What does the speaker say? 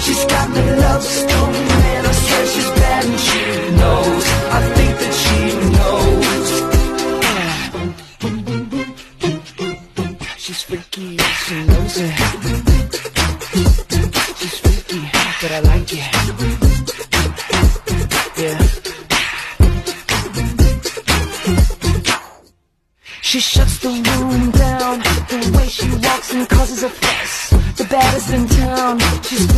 She's got the love stone, and I swear she's bad and she knows. I think that she knows. She's freaky, she knows it. She's freaky, but I like it. Yeah. She shuts the room down. The way she walks and causes a fuss. The baddest in town. She's